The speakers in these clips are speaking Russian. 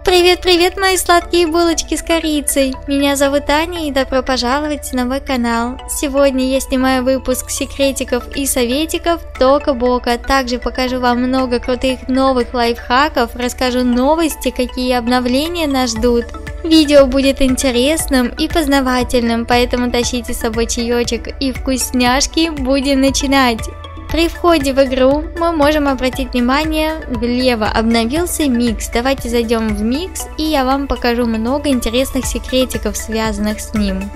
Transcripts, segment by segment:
Привет, мои сладкие булочки с корицей! Меня зовут Аня и добро пожаловать на мой канал. Сегодня я снимаю выпуск секретиков и советиков Тока Бока. Также покажу вам много крутых новых лайфхаков, расскажу новости, какие обновления нас ждут. Видео будет интересным и познавательным, поэтому тащите с собой чаечек и вкусняшки, будем начинать! При входе в игру мы можем обратить внимание, влево обновился микс. Давайте зайдем в микс, и я вам покажу много интересных секретиков, связанных с ним.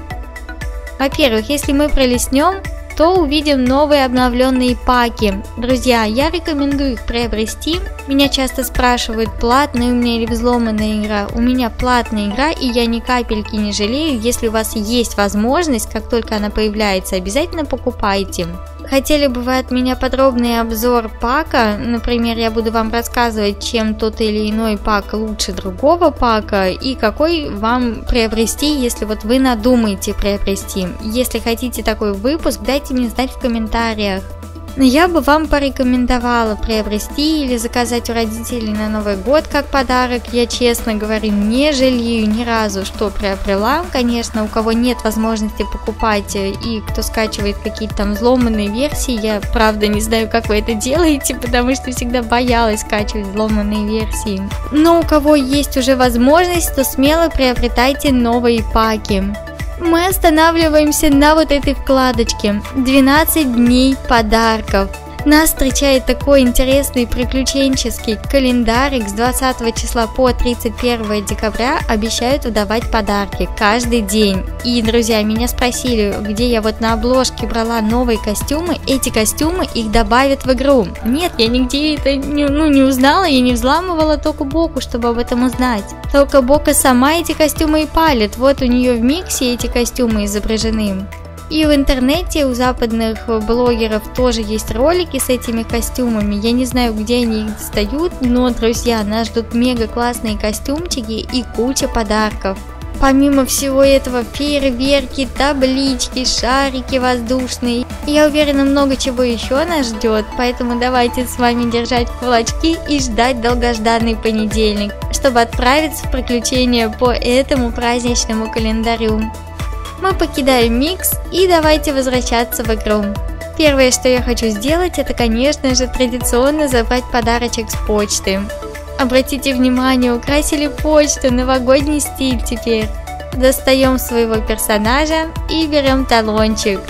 Во-первых, если мы пролистнем, то увидим новые обновленные паки. Друзья, я рекомендую их приобрести. Меня часто спрашивают, платная у меня или взломанная игра. У меня платная игра, и я ни капельки не жалею. Если у вас есть возможность, как только она появляется, обязательно покупайте. Хотели бы вы от меня подробный обзор пака? Например, я буду вам рассказывать, чем тот или иной пак лучше другого пака и какой вам приобрести, если вот вы надумаете приобрести. Если хотите такой выпуск, дайте мне знать в комментариях. Но я бы вам порекомендовала приобрести или заказать у родителей на Новый год как подарок. Я, честно говорю, не жалею ни разу, что приобрела. Конечно, у кого нет возможности покупать и кто скачивает какие-то там взломанные версии, я правда не знаю, как вы это делаете, потому что всегда боялась скачивать взломанные версии. Но у кого есть уже возможность, то смело приобретайте новые паки. Мы останавливаемся на вот этой вкладочке 12 дней подарков. Нас встречает такой интересный приключенческий календарик с 20 числа по 31 декабря. Обещают выдавать подарки каждый день. И, друзья, меня спросили, где я вот на обложке брала новые костюмы. Эти костюмы их добавят в игру. Нет, я нигде это не узнала, я не взламывала Току Боку, чтобы об этом узнать. Тока Бока сама эти костюмы и палит. Вот у нее в миксе эти костюмы изображены. И в интернете у западных блогеров тоже есть ролики с этими костюмами. Я не знаю, где они их достают, но, друзья, нас ждут мега классные костюмчики и куча подарков. Помимо всего этого, фейерверки, таблички, шарики воздушные. Я уверена, много чего еще нас ждет, поэтому давайте с вами держать кулачки и ждать долгожданный понедельник, чтобы отправиться в приключения по этому праздничному календарю. Мы покидаем микс и давайте возвращаться в игру. Первое, что я хочу сделать, это, конечно же, традиционно забрать подарочек с почты. Обратите внимание, украсили почту, новогодний стиль теперь. Достаем своего персонажа и берем талончик.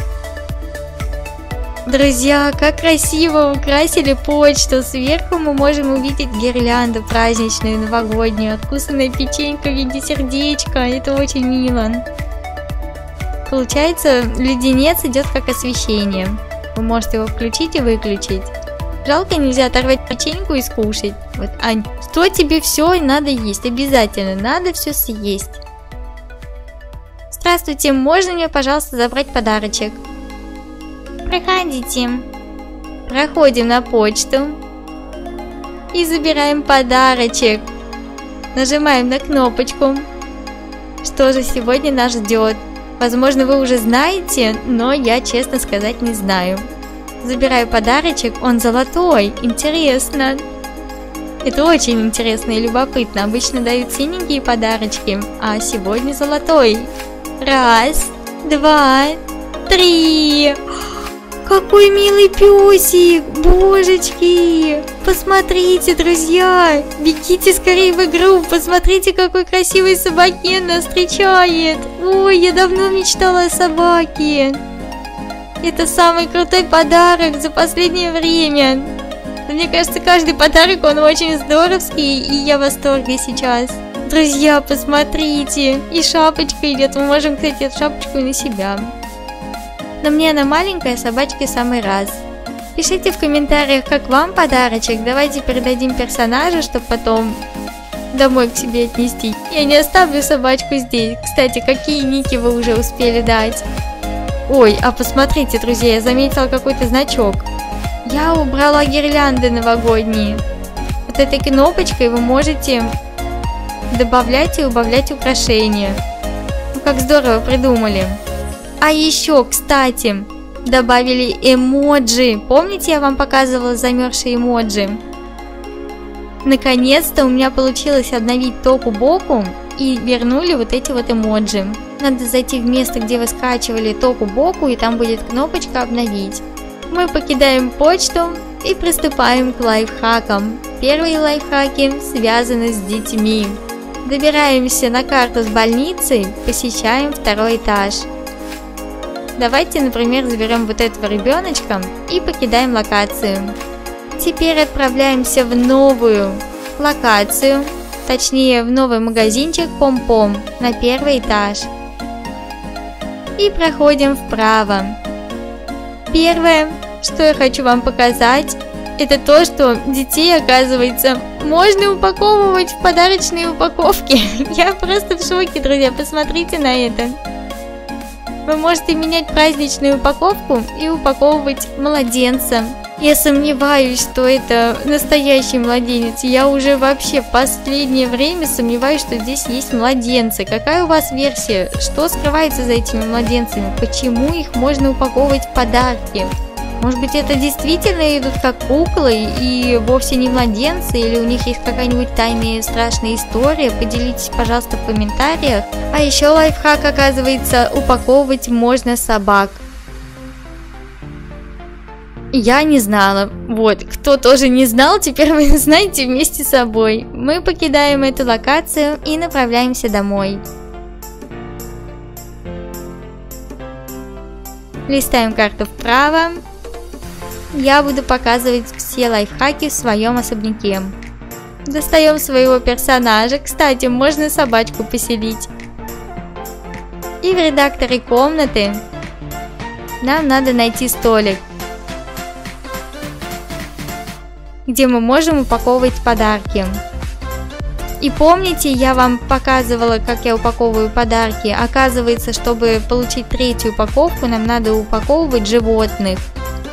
Друзья, как красиво украсили почту. Сверху мы можем увидеть гирлянду праздничную, новогоднюю, откусанная печенька в виде сердечка. Это очень мило. Получается, леденец идет как освещение. Вы можете его включить и выключить. Жалко, нельзя оторвать печеньку и скушать. Вот, Ань, что тебе все надо есть? Обязательно, надо все съесть. Здравствуйте, можно мне, пожалуйста, забрать подарочек? Проходите. Проходим на почту. И забираем подарочек. Нажимаем на кнопочку. Что же сегодня нас ждет? Возможно, вы уже знаете, но я, честно сказать, не знаю. Забираю подарочек, он золотой, интересно. Это очень интересно и любопытно. Обычно дают синенькие подарочки, а сегодня золотой. Раз, два, три. Какой милый песик, божечки. Посмотрите, друзья, бегите скорее в игру, посмотрите, какой красивый собакен нас встречает. Ой, я давно мечтала о собаке. Это самый крутой подарок за последнее время. Мне кажется, каждый подарок, он очень здоровский, и я в восторге сейчас. Друзья, посмотрите, и шапочка идет, мы можем, кстати, эту шапочку и на себя. Но мне она маленькая, собачке в самый раз. Пишите в комментариях, как вам подарочек. Давайте передадим персонажа, чтобы потом домой к себе отнести. Я не оставлю собачку здесь. Кстати, какие ники вы уже успели дать? Ой, а посмотрите, друзья, я заметила какой-то значок. Я убрала гирлянды новогодние. Вот этой кнопочкой вы можете добавлять и убавлять украшения. Ну, как здорово придумали. А еще, кстати, добавили эмоджи. Помните, я вам показывала замерзшие эмоджи? Наконец-то у меня получилось обновить Току Боку и вернули вот эти вот эмоджи. Надо зайти в место, где вы скачивали Току Боку, и там будет кнопочка «Обновить». Мы покидаем почту и приступаем к лайфхакам. Первые лайфхаки связаны с детьми. Добираемся на карту с больницей, посещаем второй этаж. Давайте, например, заберем вот этого ребеночка и покидаем локацию. Теперь отправляемся в новую локацию, точнее в новый магазинчик Пом-Пом на первый этаж. И проходим вправо. Первое, что я хочу вам показать, это то, что детей, оказывается, можно упаковывать в подарочные упаковки. Я просто в шоке, друзья, посмотрите на это. Вы можете менять праздничную упаковку и упаковывать младенца. Я сомневаюсь, что это настоящий младенец. Я уже вообще в последнее время сомневаюсь, что здесь есть младенцы. Какая у вас версия? Что скрывается за этими младенцами? Почему их можно упаковывать в подарки? Может быть, это действительно идут как куклы и вовсе не младенцы, или у них есть какая-нибудь тайная страшная история? Поделитесь, пожалуйста, в комментариях. А еще лайфхак, оказывается, упаковывать можно собак. Я не знала. Вот, кто тоже не знал, теперь вы знаете вместе с собой. Мы покидаем эту локацию и направляемся домой. Листаем карту вправо. Я буду показывать все лайфхаки в своем особняке. Достаем своего персонажа. Кстати, можно собачку поселить. И в редакторе комнаты нам надо найти столик, где мы можем упаковывать подарки. И помните, я вам показывала, как я упаковываю подарки. Оказывается, чтобы получить третью упаковку, нам надо упаковывать животных.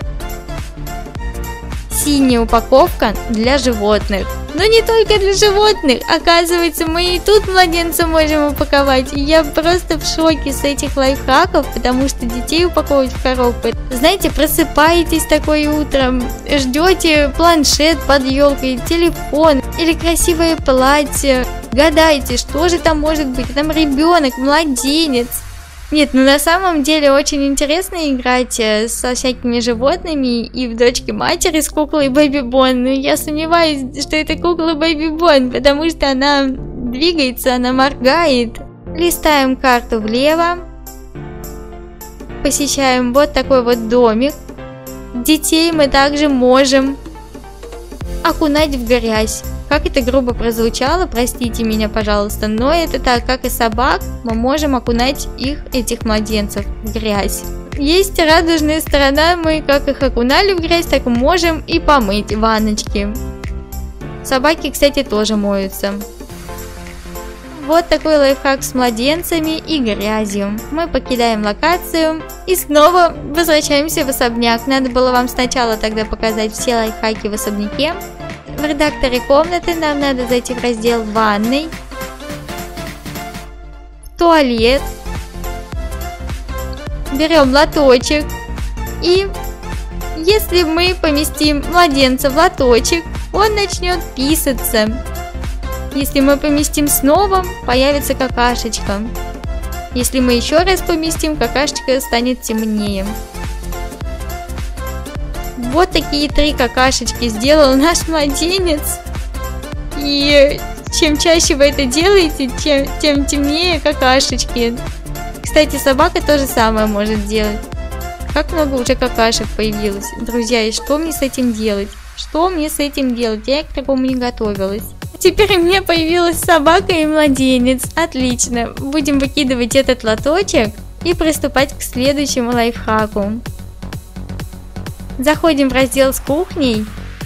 Синяя упаковка для животных. Но не только для животных. Оказывается, мы и тут младенца можем упаковать. И я просто в шоке с этих лайфхаков, потому что детей упаковывать в коробку. Знаете, просыпаетесь такое утром, ждете планшет под елкой, телефон или красивое платье. Гадаете, что же там может быть. Там ребенок, младенец. Нет, ну на самом деле очень интересно играть со всякими животными и в дочке матери с куклой Бэби Бон. Но я сомневаюсь, что это кукла Бэби Бон, потому что она двигается, она моргает. Листаем карту влево. Посещаем вот такой вот домик. Детей мы также можем окунать в грязь. Как это грубо прозвучало, простите меня, пожалуйста, но это так, как и собак, мы можем окунать этих младенцев в грязь. Есть радужная сторона, мы как их окунали в грязь, так можем и помыть ванночки. Собаки, кстати, тоже моются. Вот такой лайфхак с младенцами и грязью. Мы покидаем локацию и снова возвращаемся в особняк. Надо было вам сначала тогда показать все лайфхаки в особняке. В редакторе комнаты нам надо зайти в раздел «Ванной», «Туалет», берем лоточек, и если мы поместим младенца в лоточек, он начнет писаться. Если мы поместим снова, появится какашечка. Если мы еще раз поместим, какашечка станет темнее. Вот такие 3 какашечки сделал наш младенец. И чем чаще вы это делаете, тем темнее какашечки. Кстати, собака то же самое может делать. Как много уже какашек появилось. Друзья, и что мне с этим делать? Что мне с этим делать? Я к такому не готовилась. Теперь у меня появилась собака и младенец. Отлично. Будем выкидывать этот лоточек и приступать к следующему лайфхаку. Заходим в раздел с кухней.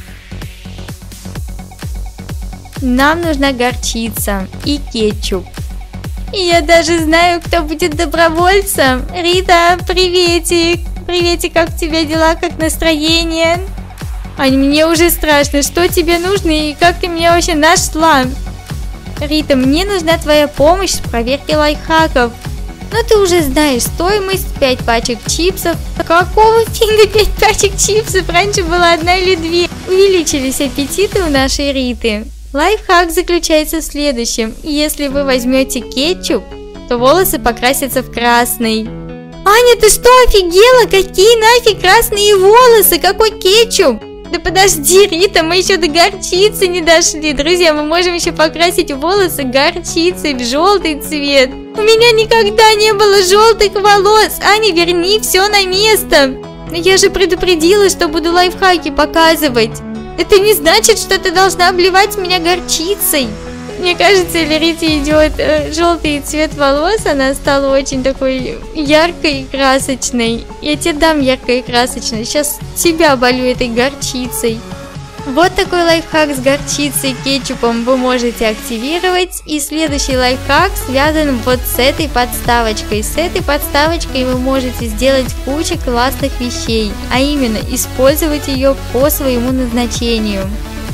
Нам нужна горчица и кетчуп. И я даже знаю, кто будет добровольцем. Рита, приветик! Приветик, как у тебя дела, как настроение? Ань, мне уже страшно, что тебе нужно и как ты меня вообще нашла? Рита, мне нужна твоя помощь в проверке лайфхаков. Но ты уже знаешь, стоимость 5 пачек чипсов. Какого фига 5 пачек чипсов? Раньше было 1 или 2. Увеличились аппетиты у нашей Риты. Лайфхак заключается в следующем. Если вы возьмете кетчуп, то волосы покрасятся в красный. Аня, ты что, офигела? Какие нафиг красные волосы? Какой кетчуп? Да подожди, Рита, мы еще до горчицы не дошли. Друзья, мы можем еще покрасить волосы горчицей в желтый цвет. У меня никогда не было желтых волос. Аня, верни все на место. Но я же предупредила, что буду лайфхаки показывать. Это не значит, что ты должна обливать меня горчицей. Мне кажется, если Рите идет желтый цвет волос, она стала очень такой яркой и красочной. Я тебе дам яркой и красочной. Сейчас тебя оболью этой горчицей. Вот такой лайфхак с горчицей и кетчупом вы можете активировать. И следующий лайфхак связан вот с этой подставочкой. С этой подставочкой вы можете сделать кучу классных вещей, а именно использовать ее по своему назначению.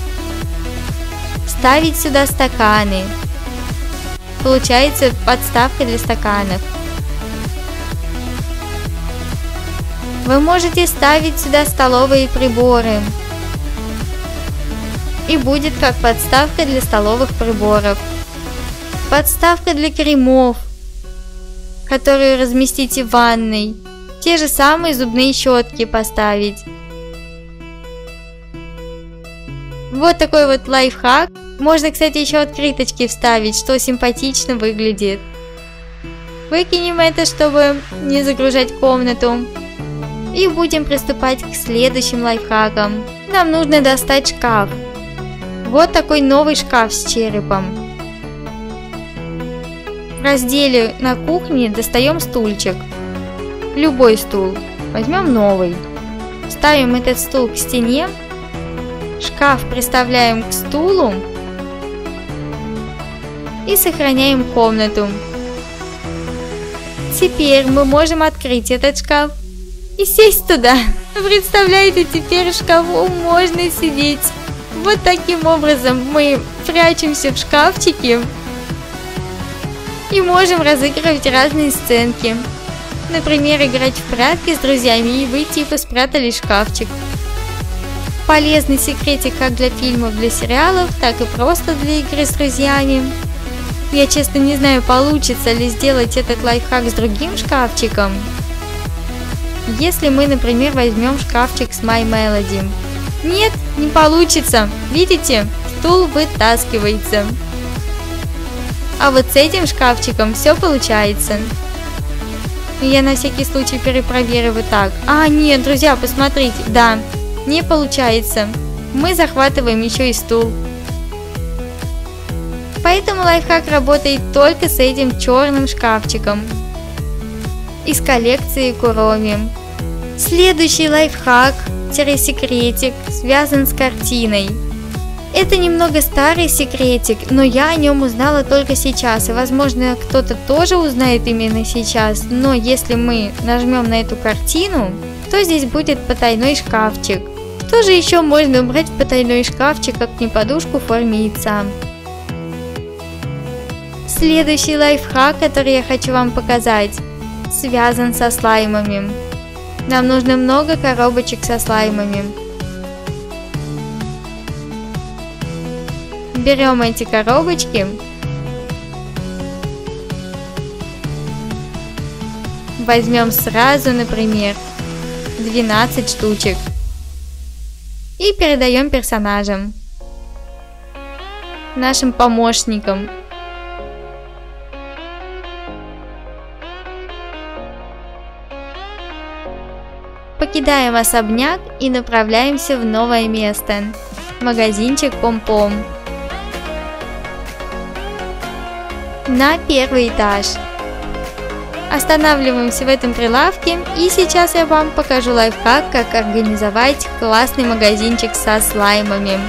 Ставить сюда стаканы. Получается подставка для стаканов. Вы можете ставить сюда столовые приборы. И будет как подставка для столовых приборов. Подставка для кремов, которые разместите в ванной. Те же самые зубные щетки поставить. Вот такой вот лайфхак. Можно, кстати, еще открыточки вставить, что симпатично выглядит. Выкинем это, чтобы не загружать комнату. И будем приступать к следующим лайфхакам. Нам нужно достать шкаф. Вот такой новый шкаф с черепом. В разделе на кухне достаем стульчик. Любой стул. Возьмем новый. Ставим этот стул к стене. Шкаф приставляем к стулу. И сохраняем комнату. Теперь мы можем открыть этот шкаф и сесть туда. Представляете, теперь в шкафу можно сидеть. Вот таким образом мы прячемся в шкафчике и можем разыгрывать разные сценки. Например, играть в прятки с друзьями и вы типа спрятали шкафчик. Полезный секретик как для фильмов, для сериалов, так и просто для игры с друзьями. Я честно не знаю, получится ли сделать этот лайфхак с другим шкафчиком. Если мы, например, возьмем шкафчик с My Melody. Нет, не получится. Видите, стул вытаскивается. А вот с этим шкафчиком все получается. Я на всякий случай перепроверю так. А, нет, друзья, посмотрите. Да, не получается. Мы захватываем еще и стул. Поэтому лайфхак работает только с этим черным шкафчиком из коллекции Куроми. Следующий лайфхак-секретик связан с картиной. Это немного старый секретик, но я о нем узнала только сейчас, и возможно кто-то тоже узнает именно сейчас, но если мы нажмем на эту картину, то здесь будет потайной шкафчик. Что же еще можно убрать в потайной шкафчик, как не подушку в форме яйца? Следующий лайфхак, который я хочу вам показать, связан со слаймами. Нам нужно много коробочек со слаймами. Берем эти коробочки. Возьмем сразу, например, 12 штучек. И передаем персонажам, нашим помощникам. Покидаем особняк и направляемся в новое место. Магазинчик Пом-Пом. На первый этаж. Останавливаемся в этом прилавке, и сейчас я вам покажу лайфхак, как организовать классный магазинчик со слаймами.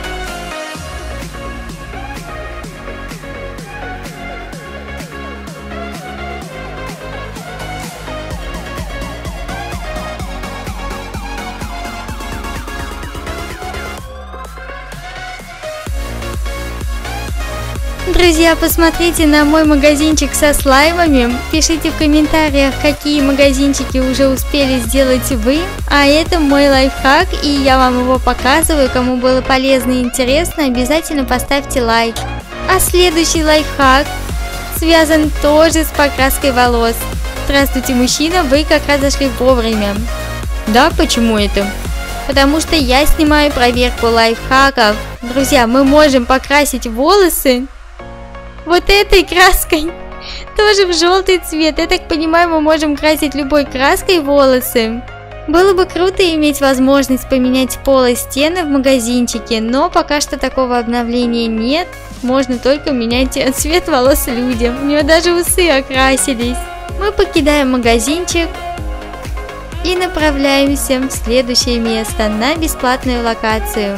Друзья, посмотрите на мой магазинчик со слаймами. Пишите в комментариях, какие магазинчики уже успели сделать вы. А это мой лайфхак, и я вам его показываю. Кому было полезно и интересно, обязательно поставьте лайк. А следующий лайфхак связан тоже с покраской волос. Здравствуйте, мужчина, вы как раз зашли вовремя. Да, почему это? Потому что я снимаю проверку лайфхаков. Друзья, мы можем покрасить волосы вот этой краской, тоже в желтый цвет. Я так понимаю, мы можем красить любой краской волосы. Было бы круто иметь возможность поменять пол и стены в магазинчике, но пока что такого обновления нет. Можно только менять цвет волос людям. У нее даже усы окрасились. Мы покидаем магазинчик и направляемся в следующее место, на бесплатную локацию.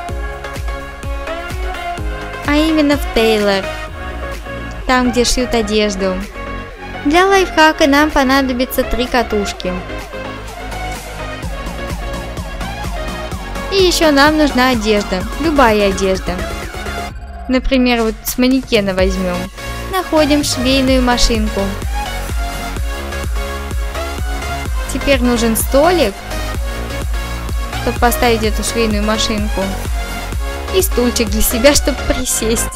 А именно в Тейлор. Там, где шьют одежду. Для лайфхака нам понадобится 3 катушки. И еще нам нужна одежда. Любая одежда. Например, вот с манекена возьмем. Находим швейную машинку. Теперь нужен столик, чтобы поставить эту швейную машинку. И стульчик для себя, чтобы присесть.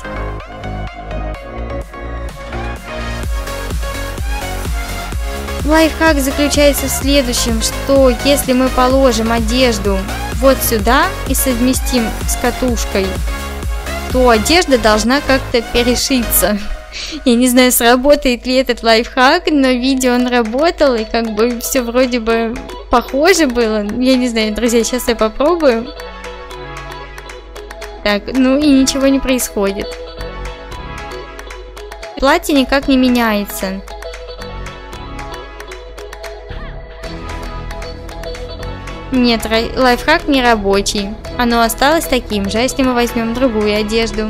Лайфхак заключается в следующем, что если мы положим одежду вот сюда и совместим с катушкой, то одежда должна как-то перешиться. Я не знаю, сработает ли этот лайфхак, но видео он работал, и как бы все вроде бы похоже было. Я не знаю, друзья, сейчас я попробую. Так, ну и ничего не происходит. Платье никак не меняется. Нет, лайфхак не рабочий. Оно осталось таким же, если мы возьмем другую одежду.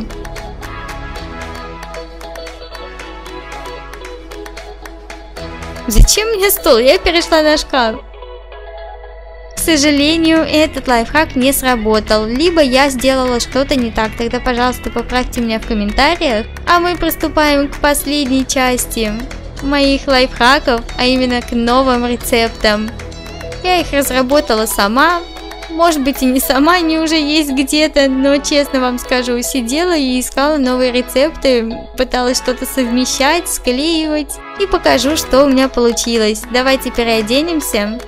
Зачем мне стол? Я перешла на шкаф. К сожалению, этот лайфхак не сработал. Либо я сделала что-то не так. Тогда, пожалуйста, поправьте меня в комментариях. А мы приступаем к последней части моих лайфхаков, а именно к новым рецептам. Я их разработала сама. Может быть, и не сама, они уже есть где-то, но честно вам скажу, сидела и искала новые рецепты, пыталась что-то совмещать, склеивать, и покажу, что у меня получилось. Давайте переоденемся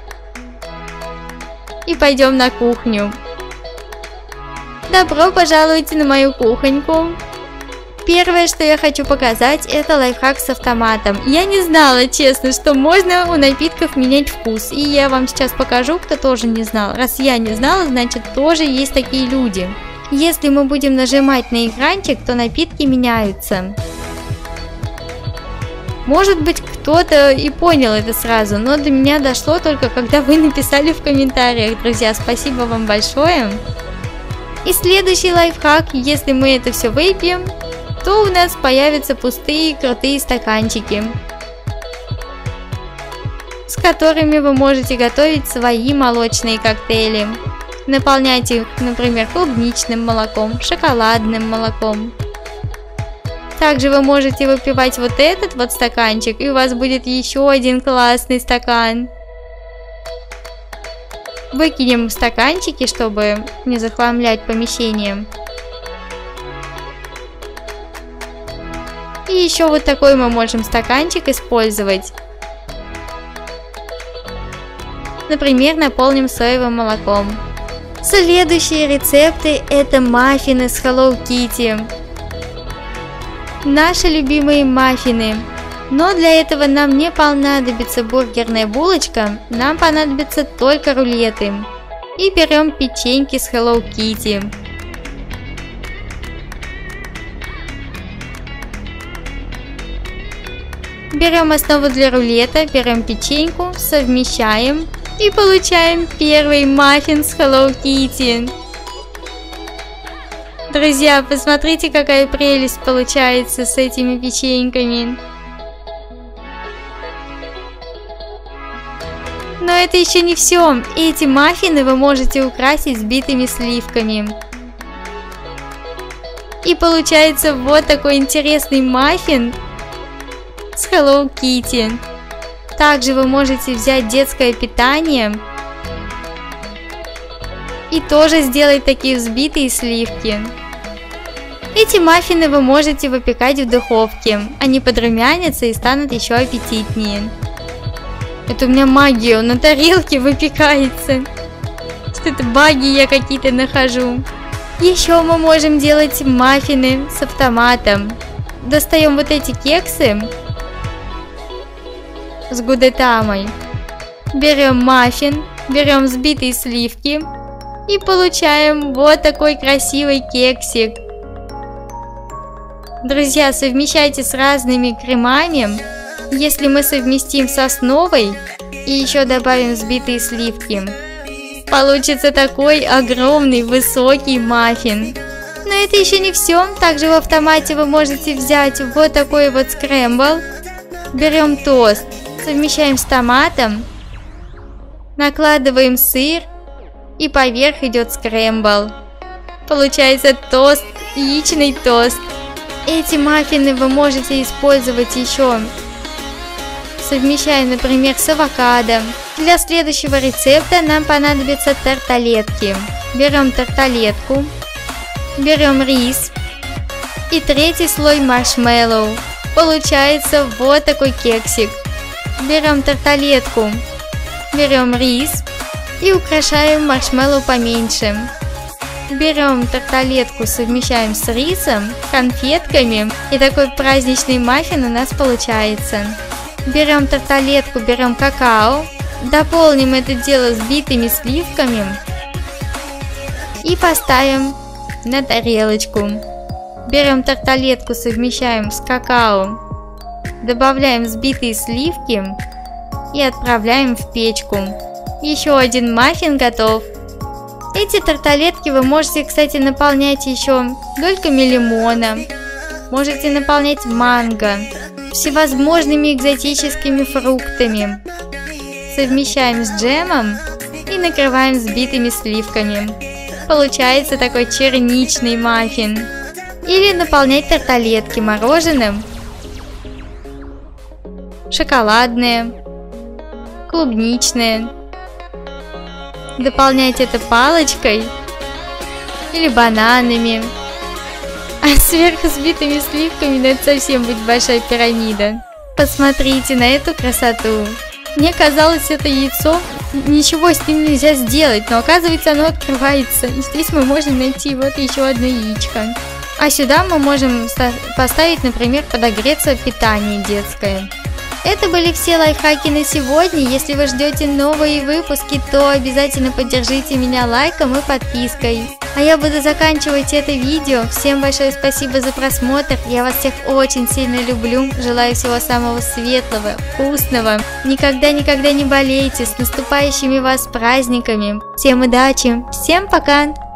и пойдем на кухню. Добро пожаловать на мою кухоньку. Первое, что я хочу показать, это лайфхак с автоматом. Я не знала, честно, что можно у напитков менять вкус. И я вам сейчас покажу, кто тоже не знал. Раз я не знала, значит тоже есть такие люди. Если мы будем нажимать на экранчик, то напитки меняются. Может быть, кто-то и понял это сразу, но до меня дошло только когда вы написали в комментариях. Друзья, спасибо вам большое. И следующий лайфхак, если мы это все выпьем, то у нас появятся пустые крутые стаканчики, с которыми вы можете готовить свои молочные коктейли. Наполнять их, например, клубничным молоком, шоколадным молоком. Также вы можете выпивать вот этот вот стаканчик, и у вас будет еще один классный стакан. Выкинем стаканчики, чтобы не захламлять помещение. И еще вот такой мы можем стаканчик использовать. Например, наполним соевым молоком. Следующие рецепты — это маффины с Hello Kitty. Наши любимые маффины. Но для этого нам не понадобится бургерная булочка, нам понадобятся только рулеты. И берем печеньки с Hello Kitty. Берем основу для рулета, берем печеньку, совмещаем и получаем первый маффин с Hello Kitty. Друзья, посмотрите, какая прелесть получается с этими печеньками. Но это еще не все. Эти маффины вы можете украсить взбитыми сливками. И получается вот такой интересный маффин с Hello Kitty. Также вы можете взять детское питание и тоже сделать такие взбитые сливки. Эти маффины вы можете выпекать в духовке. Они подрумянятся и станут еще аппетитнее. Это у меня магия, он на тарелке выпекается. Что-то баги я какие-то нахожу. Еще мы можем делать маффины с автоматом. Достаем вот эти кексы с гудетамой. Берем маффин, берем взбитые сливки и получаем вот такой красивый кексик. Друзья, совмещайте с разными кремами. Если мы совместим с основой и еще добавим взбитые сливки, получится такой огромный высокий маффин. Но это еще не все. Также в автомате вы можете взять вот такой вот скрэмбл. Берем тост, совмещаем с томатом, накладываем сыр и поверх идет скрэмбл. Получается тост, яичный тост. Эти маффины вы можете использовать еще, совмещая, например, с авокадо. Для следующего рецепта нам понадобятся тарталетки. Берем тарталетку, берем рис и третий слой маршмеллоу. Получается вот такой кексик. Берем тарталетку, берем рис и украшаем маршмеллоу поменьше. Берем тарталетку, совмещаем с рисом, конфетками, и такой праздничный маффин у нас получается. Берем тарталетку, берем какао, дополним это дело взбитыми сливками и поставим на тарелочку. Берем тарталетку, совмещаем с какао, добавляем взбитые сливки и отправляем в печку. Еще один маффин готов. Эти тарталетки вы можете, кстати, наполнять еще дольками лимона, можете наполнять манго, всевозможными экзотическими фруктами. Совмещаем с джемом и накрываем взбитыми сливками. Получается такой черничный маффин. Или наполнять тарталетки мороженым, шоколадное, клубничное. Дополнять это палочкой или бананами. А сверху взбитыми сливками, ну это совсем будет большая пирамида. Посмотрите на эту красоту. Мне казалось, это яйцо, ничего с ним нельзя сделать, но оказывается оно открывается. И здесь мы можем найти вот еще одно яичко. А сюда мы можем поставить, например, подогреться питание детское. Это были все лайфхаки на сегодня. Если вы ждете новые выпуски, то обязательно поддержите меня лайком и подпиской. А я буду заканчивать это видео. Всем большое спасибо за просмотр. Я вас всех очень сильно люблю. Желаю всего самого светлого, вкусного. Никогда не болейте. С наступающими вас праздниками. Всем удачи. Всем пока.